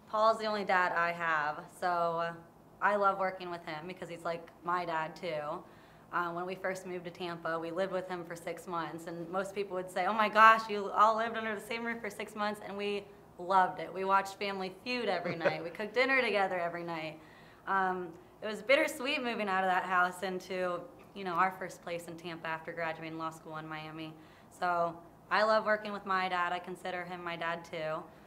Paul's the only dad I have, so I love working with him because he's like my dad too. When we first moved to Tampa, we lived with him for 6 months, and most people would say, "Oh my gosh, you all lived under the same roof for 6 months," and we loved it. We watched Family Feud every night. We cooked dinner together every night. It was bittersweet moving out of that house into, our first place in Tampa after graduating law school in Miami. So I love working with my dad. I consider him my dad too.